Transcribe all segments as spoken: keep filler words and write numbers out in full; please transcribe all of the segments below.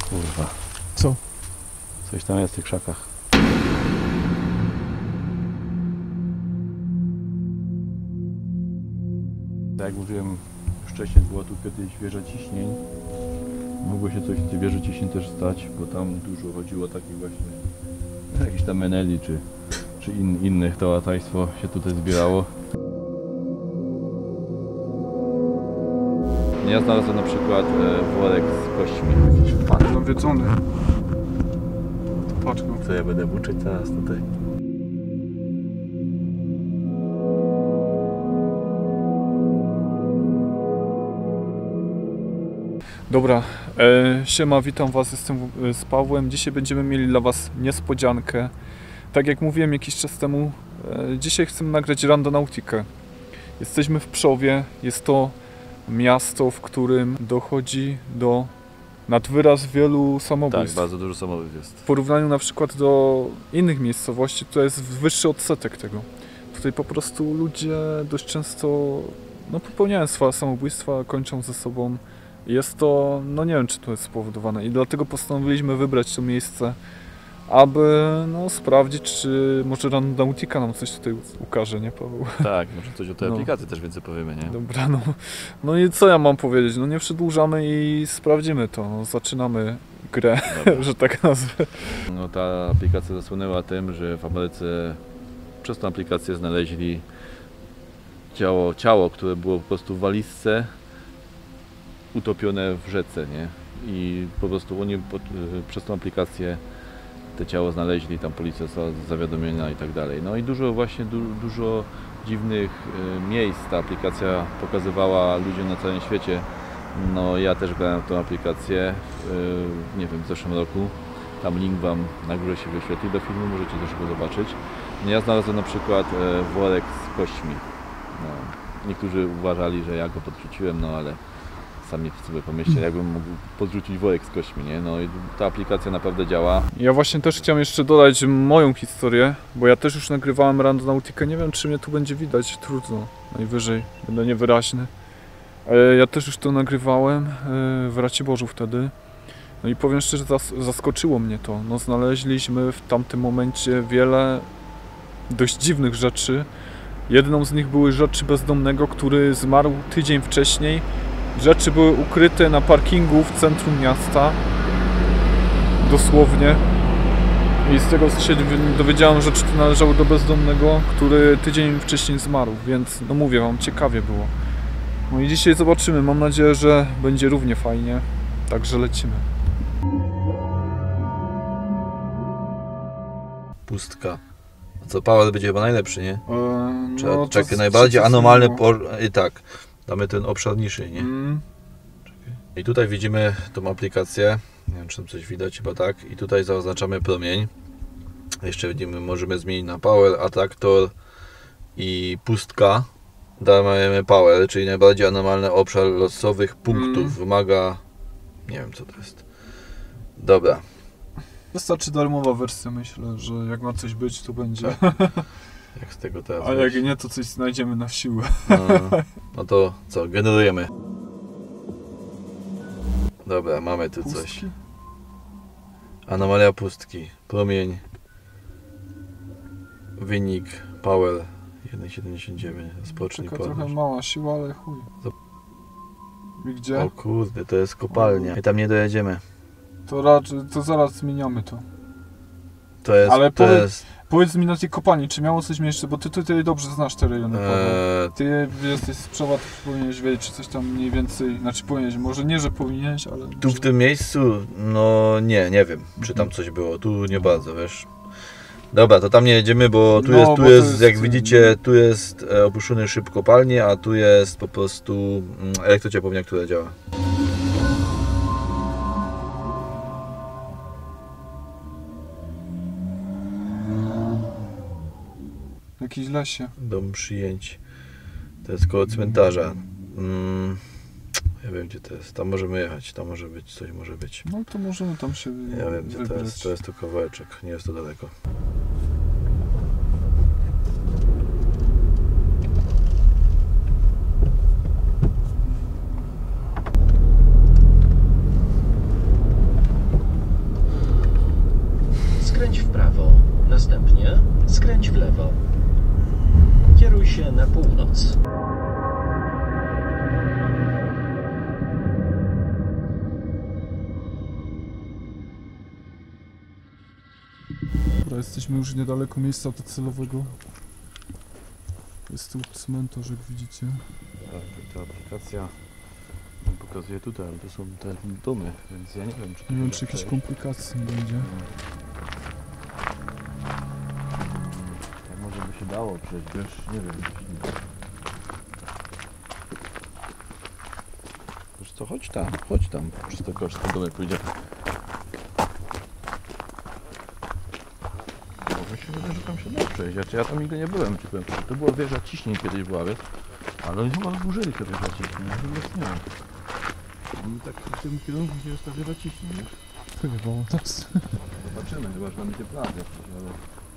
Kurwa. Co? Coś tam jest w tych krzakach. Tak jak mówiłem wcześniej, była tu kiedyś wieża ciśnień. Mogło się coś w tej wieży ciśnień też stać, bo tam dużo chodziło takich właśnie jakichś tam meneli czy, czy in, innych, to łatajstwo się tutaj zbierało. Ja znalazłem na przykład e, worek z kośćmi. Pan nawiedzony. Patrz no. Co ja będę włóczyć teraz tutaj? Dobra, e, siema, witam was, jestem z Pawłem. Dzisiaj będziemy mieli dla was niespodziankę. Tak jak mówiłem jakiś czas temu, e, dzisiaj chcemy nagrać randonautikę. Jesteśmy w Przowie, jest to miasto, w którym dochodzi do nad wyraz wielu samobójstw. Tak, bardzo dużo samobójstw jest. W porównaniu na przykład do innych miejscowości, to jest wyższy odsetek tego. Tutaj po prostu ludzie dość często no, popełniają swoje samobójstwa, kończą ze sobą. Jest to, no nie wiem, czy to jest spowodowane i dlatego postanowiliśmy wybrać to miejsce, aby no, sprawdzić, czy może Randonautica nam coś tutaj ukaże, nie Paweł? Tak, może coś o tej No. aplikacji też więcej powiemy, nie? Dobra, no. No i co ja mam powiedzieć? No nie przedłużamy i sprawdzimy to. No, zaczynamy grę, że tak nazwę. No ta aplikacja zasłynęła tym, że w Ameryce przez tą aplikację znaleźli ciało, ciało, które było po prostu w walizce utopione w rzece, nie? I po prostu oni pod, przez tą aplikację te ciało znaleźli, tam policja została zawiadomiona i tak dalej. No i dużo właśnie, du, dużo dziwnych y, miejsc ta aplikacja pokazywała ludziom na całym świecie. No ja też brałem tą aplikację, y, nie wiem, w zeszłym roku. Tam link wam na górze się wyświetli do filmu, możecie też go zobaczyć. No ja znalazłem na przykład y, worek z kośćmi. No, niektórzy uważali, że ja go podrzuciłem, no ale sami sobie pomyślcie, jakbym mógł podrzucić worek z kośćmi, nie? No i ta aplikacja naprawdę działa. Ja właśnie też chciałem jeszcze dodać moją historię, bo ja też już nagrywałem Randonautikę. Nie wiem, czy mnie tu będzie widać, trudno, najwyżej, będę niewyraźny. Ja też już to nagrywałem w Raciborzu wtedy. No i powiem szczerze, zaskoczyło mnie to. No, znaleźliśmy w tamtym momencie wiele dość dziwnych rzeczy. Jedną z nich były rzeczy bezdomnego, który zmarł tydzień wcześniej. Rzeczy były ukryte na parkingu w centrum miasta. Dosłownie. I z tego się dowiedziałem, że rzeczy te należały do bezdomnego, który tydzień wcześniej zmarł. Więc no mówię wam, ciekawie było. No i dzisiaj zobaczymy. Mam nadzieję, że będzie równie fajnie. Także lecimy. Pustka. A co, Paweł będzie chyba najlepszy, nie? Eee, Czy, no, czekaj, to najbardziej to anomalny no. por... I tak, damy ten obszarniejszy, nie? Mm. I tutaj widzimy tą aplikację. Nie wiem, czy tam coś widać, chyba tak. I tutaj zaznaczamy promień. Jeszcze widzimy, możemy zmienić na power, atraktor i pustka. Dajemy power, czyli najbardziej anomalny obszar losowych punktów. Mm. Wymaga... Nie wiem, co to jest. Dobra. Wystarczy darmowa wersja, myślę, że jak ma coś być, to będzie. Jak z tego teraz A wyjść? jak nie, to coś znajdziemy na siłę. No, no to co, generujemy. Dobra, mamy tu Pustki? coś. Anomalia pustki, promień, wynik, power jeden przecinek siedemdziesiąt dziewięć, rozpocznij Taka trochę podróż. mała siła, ale chuj. I gdzie? O kurde, to jest kopalnia. I tam nie dojedziemy. To raczej, to zaraz zmieniamy to. To jest, Ale to powiedz- jest... Powiedz mi na tej kopalni, czy miało coś miejsce, bo ty tutaj dobrze znasz te rejony, Paweł. Eee, Ty jesteś z Przowa, ty powinieneś wiedzieć, czy coś tam mniej więcej, znaczy powinieneś, może nie, że powinieneś, ale... tu może... w tym miejscu, no nie, nie wiem, czy tam coś było. Tu nie bardzo, wiesz. Dobra, to tam nie jedziemy, bo tu No, jest, tu bo to jest, jest- jak widzicie, tu jest e, opuszczony szyb kopalni, a tu jest po prostu mm, elektrociepłownia, która działa. W jakimś lesie. Dom przyjęć. To jest koło cmentarza. Mm, ja wiem, gdzie to jest. Tam możemy jechać, tam może być, coś może być. No to możemy tam się Ja wiem, gdzie wybrać. to jest. To jest tu kawałeczek, nie jest to daleko. Następnie skręć w lewo. Kieruj się na północ. Dobra, jesteśmy już niedaleko miejsca docelowego. Jest tu cmentarz, jak widzicie. Tak, ta aplikacja pokazuje tutaj, ale to są te domy, więc ja nie wiem, czy... Nie wiem, czy jakieś komplikacje nie będzie. Tak może by się dało przejść, wiesz, nie wiem. Wiesz co, chodź tam, chodź tam, przez te koszty domy pójdziemy. Bo mi się wydaje, że tam się da przejść, znaczy ja tam nigdy nie byłem, ci powiem. To była wieża ciśnień kiedyś była, wiesz? Ale oni chyba zburzyli tę wieżę ciśnień, ja chyba nie wiem. I tak w tym kierunku gdzie jest ta wieża ciśnień, wiesz? To chyba o nas. Zobaczymy, chyba, że nam idzie plan jakiś, ale...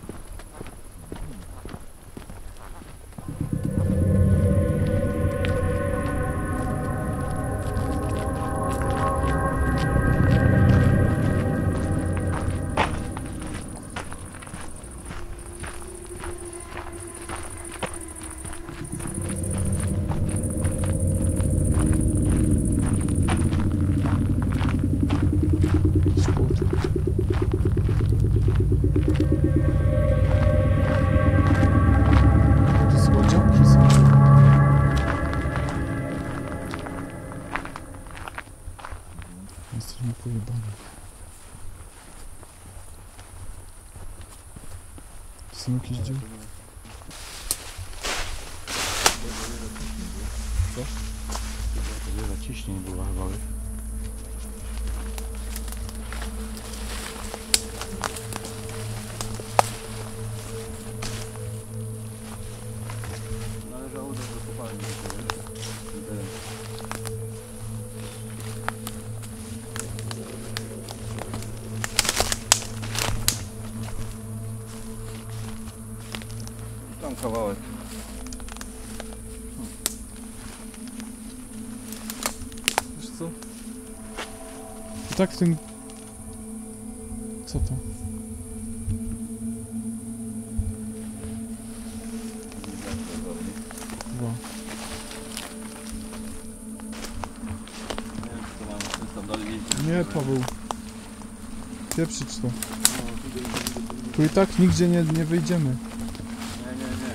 Jesteśmy pojebani. Są jakieś dzieł? Co? Wieża ciśnień była chyba, wiesz? Należało do kopalni. Tam kawałek. Wiesz co? I tak w tym... Co to? Chyba. Nie, Paweł. Pieprzyć to. Tu i tak nigdzie nie, nie wyjdziemy. Nie, nie, nie.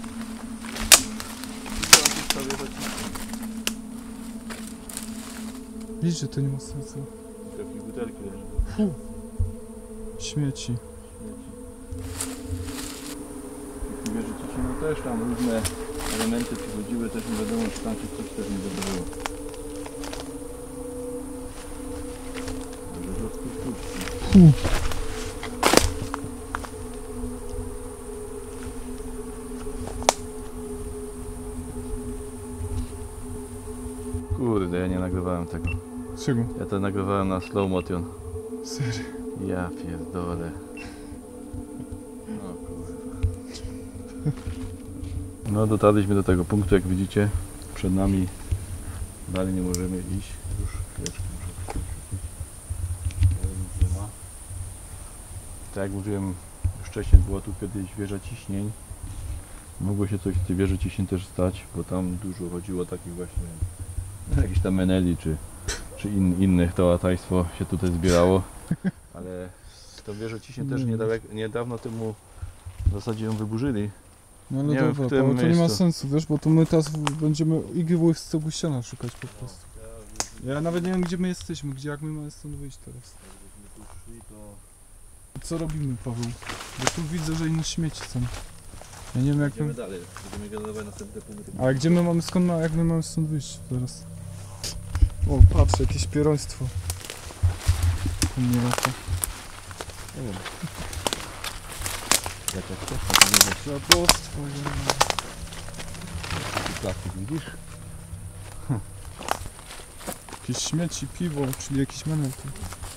Widzisz, że to nie ma sensu. Takie butelki leży. Fu. Śmieci. Wieży ciśnień, no też tam różne elementy przychodziły, też nie wiadomo, czy tam się coś też nie zdarzyło. Może rozpuszczać. Fu. Kurde, ja nie nagrywałem tego. Czego? Ja to nagrywałem na slow motion. Serio? Ja pierdolę. O kurwa. No dotarliśmy do tego punktu, jak widzicie. Przed nami dalej nie możemy iść. Już chwileczkę muszę ale nic nie ma. Tak jak mówiłem już wcześniej, była tu kiedyś wieża ciśnień. Mogło się coś w tej wieży ciśnień też stać, bo tam dużo chodziło takich właśnie jakichś tam meneli czy, czy in, innych tołatajstwo się tutaj zbierało. Ale tą wieżę ciśnień też niedaleko, niedawno temu w zasadzie ją wyburzyli. No ale Nie wiem, dobra, w którym Paweł, to nie ma miejscu. sensu, wiesz, bo to my teraz w- będziemy igły z tego ściana szukać po prostu. Ja nawet nie wiem, gdzie my jesteśmy, gdzie, jak my mamy stąd wyjść teraz. Co robimy, Paweł? Bo tu widzę, że inne śmieci są. Ja nie wiem, jak Idziemy my... dalej, będziemy generować następne punkty. Ale gdzie my mamy, skąd ma, jak my mamy stąd wyjść teraz? O, patrz, jakieś pieroństwo. Nie lata. Nie wiem. Jakaś też taka wieża. Dziadostwo, Plastik, widzisz? jakieś śmieci, piwo, czyli jakiś menel tu.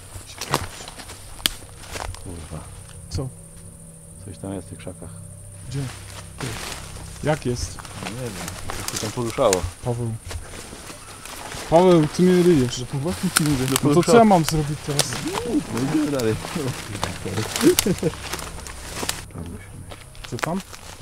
Kurwa. Co? Coś tam jest w tych krzakach. Gdzie? Jak jest? No nie wiem, coś się tam poruszało. Paweł. Paweł, ty mnie ryjesz. No właśnie ci mówię, No to co ja mam zrobić teraz? No idziemy dalej. tam musimy. Co tam?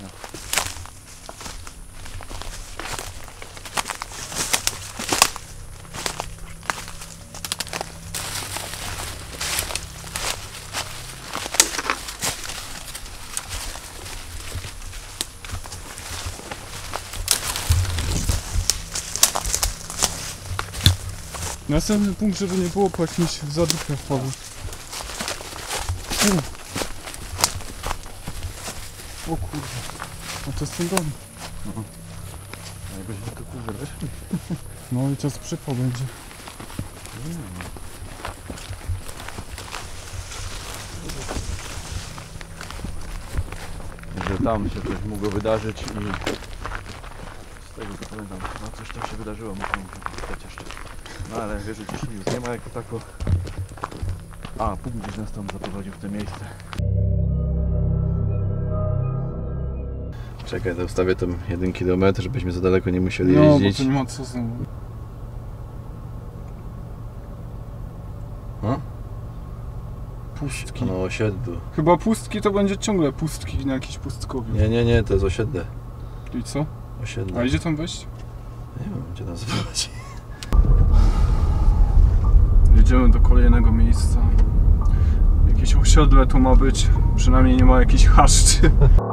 Następny punkt, żeby nie było po jakimś zadupie wpadł. O kurde, no to jest ten dom. No. A jakbyś to tu weszli? No i czas przypał będzie. Że tam się coś mogło wydarzyć i z tego co pamiętam, no coś tam się wydarzyło, muszę zapytać jeszcze. No ale wiesz, że dzisiaj już nie ma jako tako. A, punkt gdzieś nas tam zaprowadził w to miejsce. Czekaj, to ustawię tam jeden kilometr, żebyśmy za daleko nie musieli No, jeździć. bo to nie ma co znowu. No? Pustki. No osiedlu. Chyba pustki to będzie ciągle pustki na jakiejś pustkowiu. Nie, nie, nie, to jest osiedle. I co? Osiedle. A idzie tam wejść? Nie wiem, gdzie nas zaprowadzi. Jedziemy do kolejnego miejsca. Jakieś osiedle tu ma być. Przynajmniej nie ma jakichś chaszczy.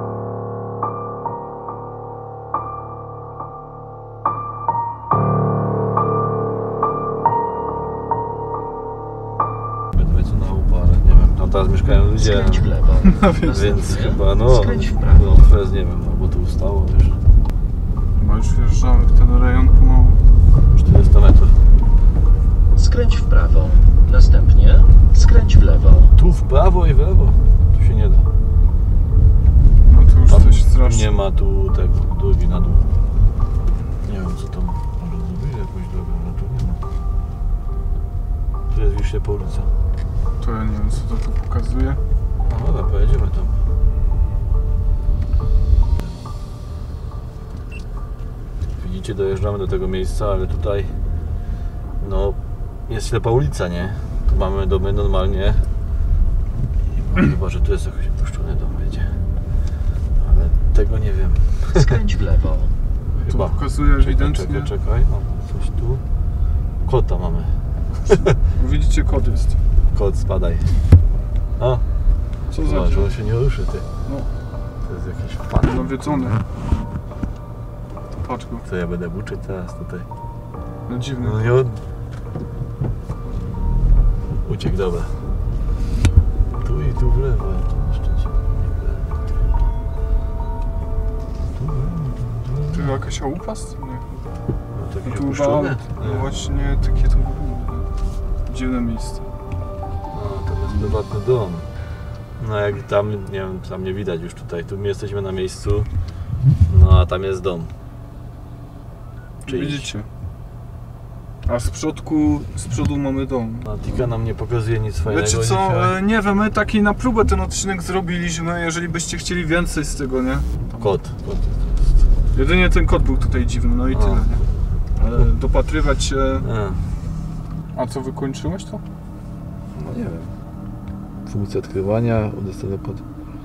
Ledwo co na łupa, ale nie wiem, tam teraz mieszkają ludzie, Skręć w lewo. więc chyba no, Skręć w prawo. no teraz nie wiem, albo to ustało, wiesz, Chyba już wjeżdżamy w ten rejon pomału. czterysta metrów. Skręć w prawo. Następnie skręć w lewo. Tu w prawo i w lewo, tu się nie da. No to już Tam coś strasznie. nie ma tu tego, drogi na dół. Nie wiem co tam, może zrobili jakąś drogę, ale tu nie ma. Tu jest Wiślepa ulica. To ja nie wiem co to tu pokazuje. No dobra, pojedziemy tam. Widzicie, dojeżdżamy do tego miejsca, ale tutaj no jest ślepa ulica, nie? Tu mamy domy normalnie. I chyba, że tu jest jakiś opuszczony dom, wiecie. Ale tego nie wiem. Skręć w lewo. Chyba. Tu pokazuje ewidentnie. Czekaj, czekaj, o, coś tu. Kota mamy. Widzicie, kod jest. Kot, spadaj. O, Co za zobacz, dzień? on się nie ruszy, ty. No, To jest jakiś fan. nawiedzony. Patrz go. Co ja będę uczyć teraz tutaj? No dziwny. No i on... Uciekł, dobra. Tu i tu w lewo, ja tu na szczęście nie w lewo. Tu, Tu jakaś łupas? Nie. no to jakieś Tu opuszczone? no właśnie takie to dziwne miejsce. No to jest prywatny dom. No jak tam, nie wiem, tam nie widać już tutaj. Tu my jesteśmy na miejscu, no a tam jest dom. Czyjś. Widzicie? A z przodku, z przodu mamy dom. No, Tika nam nie pokazuje nic fajnego Wiecie co, dzisiaj. e, nie wiem, my taki na próbę ten odcinek zrobiliśmy, jeżeli byście chcieli więcej z tego, nie? Kot. Kot. Jedynie ten kot był tutaj dziwny, no i A. tyle, nie? Ale dopatrywać się... A, A co, wykończyłeś to? no nie wiem. Funkcja odkrywania, udostępnia pod...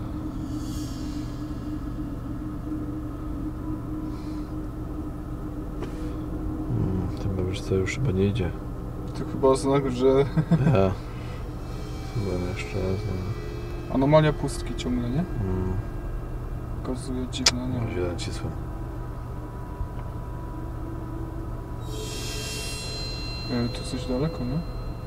Hmm, tym wiesz co, już chyba nie idzie. To chyba znak, że Ja. Chyba jeszcze raz. No. anomalia pustki ciągle, nie? Hmm. Pokazuje dziwne, nie wiem. Zielone cisło. E, Tu coś daleko, nie?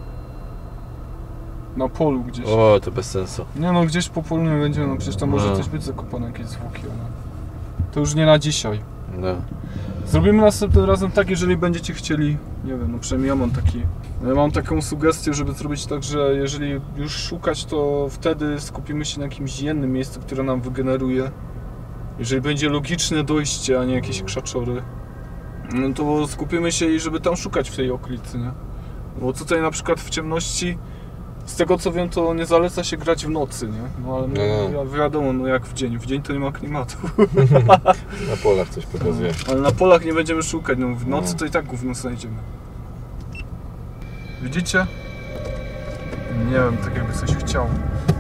Na polu gdzieś. O, to bez sensu. Nie no, gdzieś po polu nie będzie, no przecież tam może No. coś być zakopane, jakieś zwłoki, ale... To już nie na dzisiaj. No. Zrobimy następnym razem tak, jeżeli będziecie chcieli, nie wiem, no przynajmniej ja mam taki, ja mam taką sugestię, żeby zrobić tak, że jeżeli już szukać, to wtedy skupimy się na jakimś jednym miejscu, które nam wygeneruje. Jeżeli będzie logiczne dojście, a nie jakieś krzaczory, no to skupimy się i żeby tam szukać w tej okolicy, nie? Bo tutaj na przykład w ciemności, z tego co wiem, to nie zaleca się grać w nocy, nie? No ale no, No. wi- wiadomo, no jak w dzień, w dzień to nie ma klimatu. Na polach coś pokazuje. Ale na polach nie będziemy szukać, no w nocy No. to i tak gówno znajdziemy. Widzicie? Nie wiem, tak jakby coś chciał.